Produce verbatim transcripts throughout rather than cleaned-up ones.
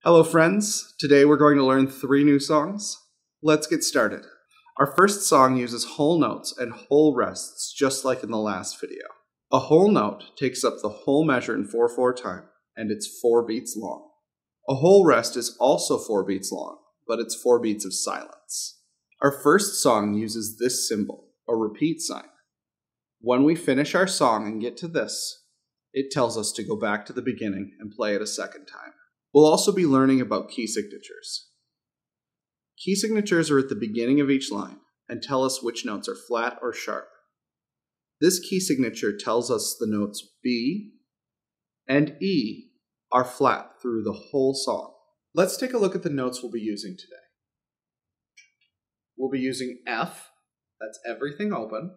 Hello friends, today we're going to learn three new songs. Let's get started. Our first song uses whole notes and whole rests just like in the last video. A whole note takes up the whole measure in four four time and it's four beats long. A whole rest is also four beats long, but it's four beats of silence. Our first song uses this symbol, a repeat sign. When we finish our song and get to this, it tells us to go back to the beginning and play it a second time. We'll also be learning about key signatures. Key signatures are at the beginning of each line and tell us which notes are flat or sharp. This key signature tells us the notes B and E are flat through the whole song. Let's take a look at the notes we'll be using today. We'll be using F, that's everything open.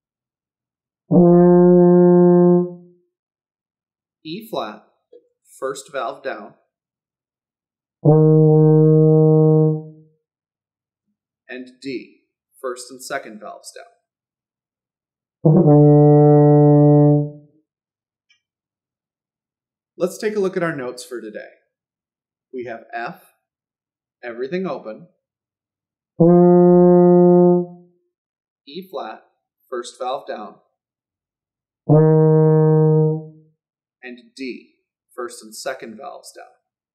E flat, first valve down. And D, first and second valves down. Let's take a look at our notes for today. We have F, everything open. E flat, first valve down. And D, first and second valves down.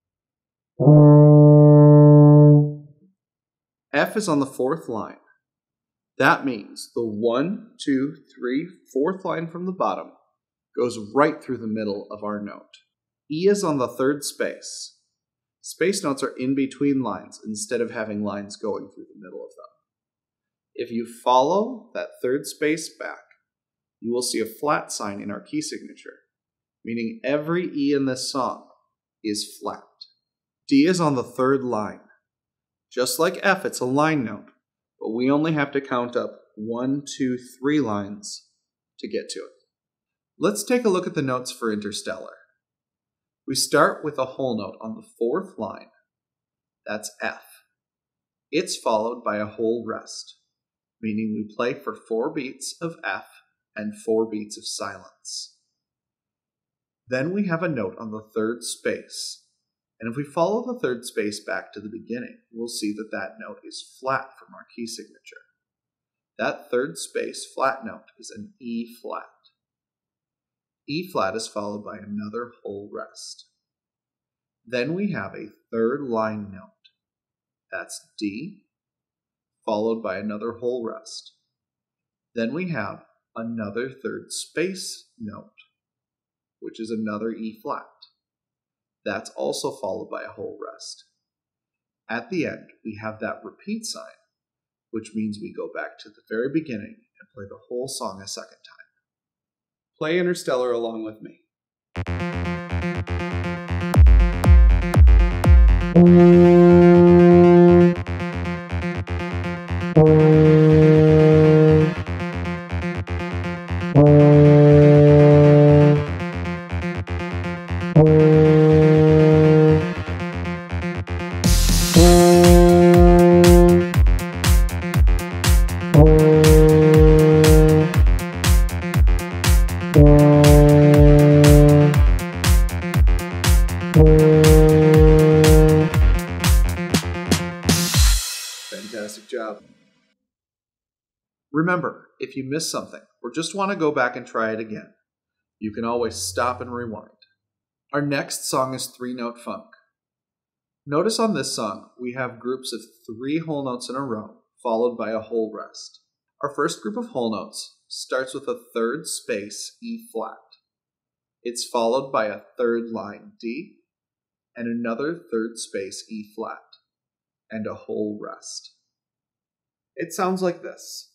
F is on the fourth line. That means the one, two, three, fourth line from the bottom goes right through the middle of our note. E is on the third space. Space notes are in between lines instead of having lines going through the middle of them. If you follow that third space back, you will see a flat sign in our key signature, meaning every E in this song is flat. D is on the third line. Just like F, it's a line note, but we only have to count up one, two, three lines to get to it. Let's take a look at the notes for Interstellar. We start with a whole note on the fourth line. That's F. It's followed by a whole rest, meaning we play for four beats of F and four beats of silence. Then we have a note on the third space. And if we follow the third space back to the beginning, we'll see that that note is flat from our key signature. That third space flat note is an E flat. E flat is followed by another whole rest. Then we have a third line note. That's D, followed by another whole rest. Then we have another third space note, which is another E flat. That's also followed by a whole rest. At the end, we have that repeat sign, which means we go back to the very beginning and play the whole song a second time. Play Interstellar along with me. Fantastic job. Remember, if you miss something or just want to go back and try it again, you can always stop and rewind. Our next song is Three Note Funk. Notice on this song, we have groups of three whole notes in a row, followed by a whole rest. Our first group of whole notes starts with a third space E flat. It's followed by a third line D, and another third space E flat, and a whole rest. It sounds like this.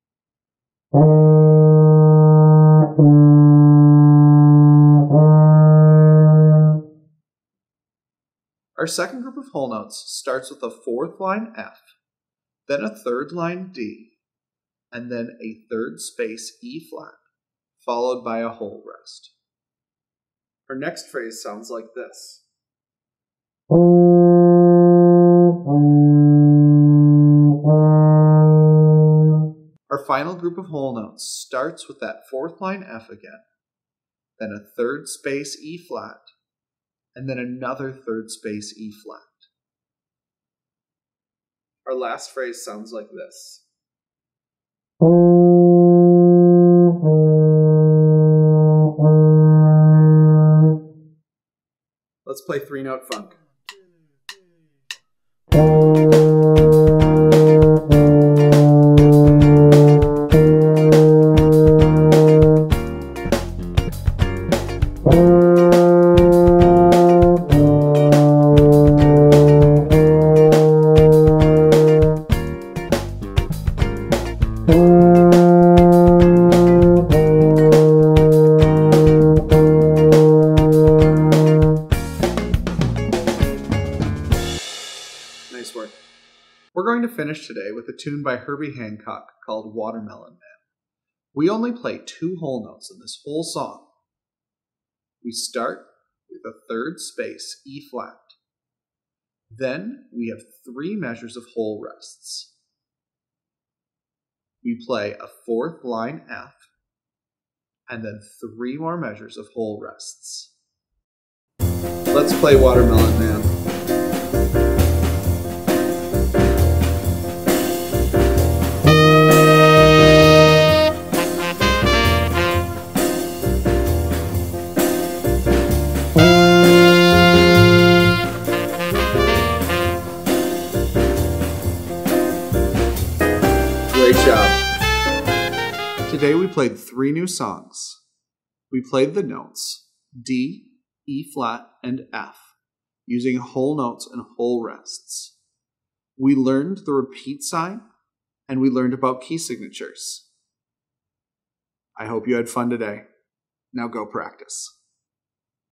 Our second group of whole notes starts with a fourth line F, then a third line D, and then a third space E flat, followed by a whole rest. Our next phrase sounds like this. Our final group of whole notes starts with that fourth line F again, then a third space E flat, and then another third space E flat. Our last phrase sounds like this. Let's play three-note funk. Nice work. We're going to finish today with a tune by Herbie Hancock called Watermelon Man. We only play two whole notes in this whole song. We start with a third space E flat. Then we have three measures of whole rests. We play a fourth line F, and then three more measures of whole rests. Let's play Watermelon Man. Great job. Today we played three new songs. We played the notes D, E flat, and F, using whole notes and whole rests. We learned the repeat sign, and we learned about key signatures. I hope you had fun today. Now go practice.